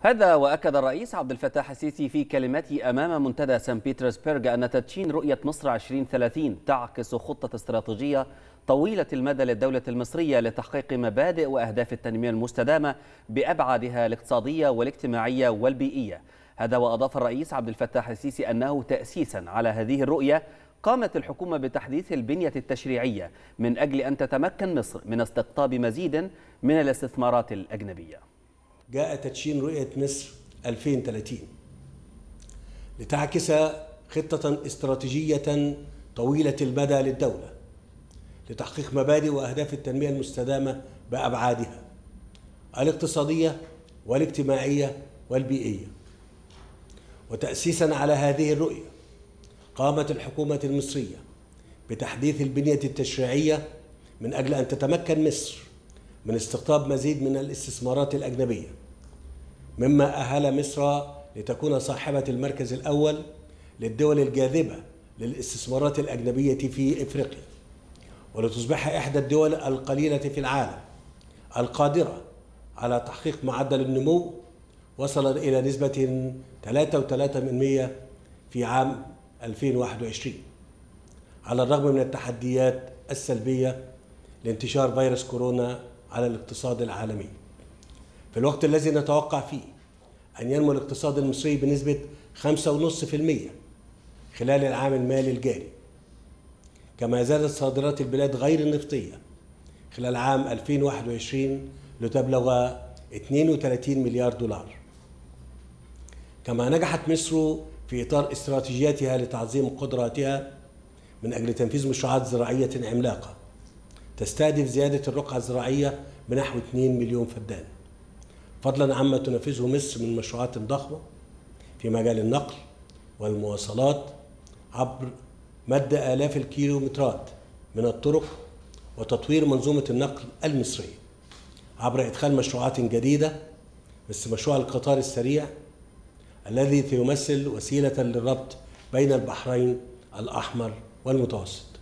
هذا وأكد الرئيس عبد الفتاح السيسي في كلمته أمام منتدى سان بطرسبرغ أن تدشين رؤية مصر 2030 تعكس خطة استراتيجية طويلة المدى للدولة المصرية لتحقيق مبادئ وأهداف التنمية المستدامة بأبعادها الاقتصادية والاجتماعية والبيئية. هذا وأضاف الرئيس عبد الفتاح السيسي أنه تأسيسا على هذه الرؤية قامت الحكومة بتحديث البنية التشريعية من أجل أن تتمكن مصر من استقطاب مزيد من الاستثمارات الأجنبية. جاء تدشين رؤية مصر 2030 لتعكس خطة استراتيجية طويلة المدى للدولة لتحقيق مبادئ وأهداف التنمية المستدامة بأبعادها الاقتصادية والاجتماعية والبيئية. وتأسيسا على هذه الرؤية قامت الحكومة المصرية بتحديث البنية التشريعية من أجل أن تتمكن مصر من استقطاب مزيد من الاستثمارات الأجنبية، مما أهل مصر لتكون صاحبة المركز الأول للدول الجاذبة للاستثمارات الأجنبية في إفريقيا، ولتصبح إحدى الدول القليلة في العالم القادرة على تحقيق معدل النمو وصل إلى نسبة 3.3% في عام 2021 على الرغم من التحديات السلبية لانتشار فيروس كورونا على الاقتصاد العالمي، في الوقت الذي نتوقع فيه أن ينمو الاقتصاد المصري بنسبة 5.5% خلال العام المالي الجاري. كما زادت صادرات البلاد غير النفطية خلال عام 2021 لتبلغ 32 مليار دولار. كما نجحت مصر في إطار استراتيجياتها لتعظيم قدراتها من أجل تنفيذ مشروعات زراعية عملاقة تستهدف زيادة الرقعة الزراعية بنحو 2 مليون فدان، فضلا عما تنفذه مصر من مشروعات ضخمة في مجال النقل والمواصلات عبر مد آلاف الكيلومترات من الطرق وتطوير منظومة النقل المصرية عبر إدخال مشروعات جديدة مثل مشروع القطار السريع الذي سيمثل وسيلة للربط بين البحرين الأحمر والمتوسط.